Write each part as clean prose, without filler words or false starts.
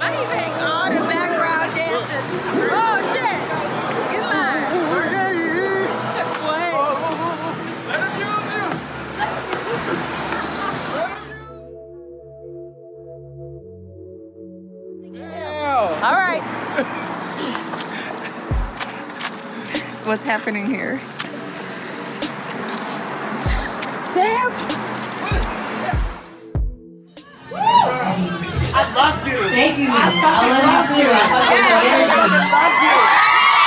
he make all the background dances. Oh shit! Get mine. What? Let him use you. All right. What's happening here? Sam? I love you. Thank you. I love you too.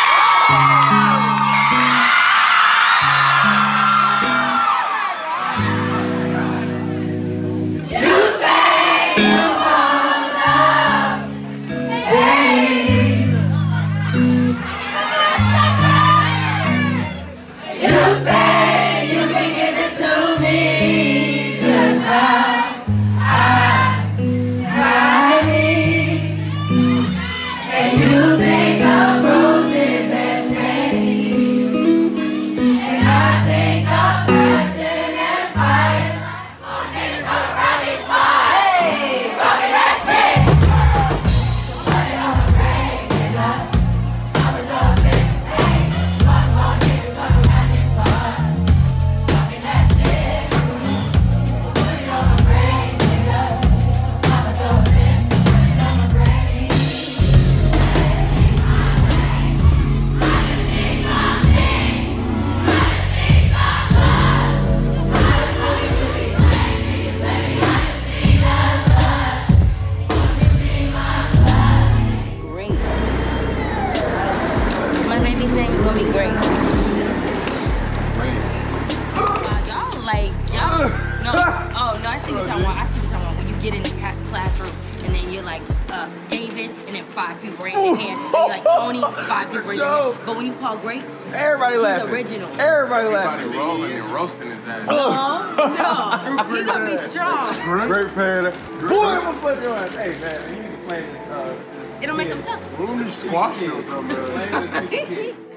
Baby's name is gonna be great. Y'all like, y'all, no, oh no, I see what y'all want. I see what y'all want. When you get in the classroom and then you're like, David, and then 5 people raise their hand, and you're like, Tony, 5 people raise their hand. But when you call great, everybody laughing. Original. Everybody laughing. Everybody rolling and roasting his ass. No, he gonna be strong. Great player. Boy, I'm gonna flip your ass. Hey man, you need to play this. It'll make them tough. Rooney squash him, bro.